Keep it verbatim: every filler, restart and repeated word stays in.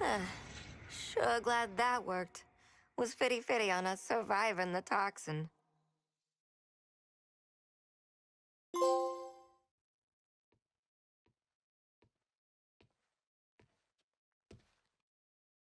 Sure glad that worked. Was fitty-fitty on us surviving the toxin.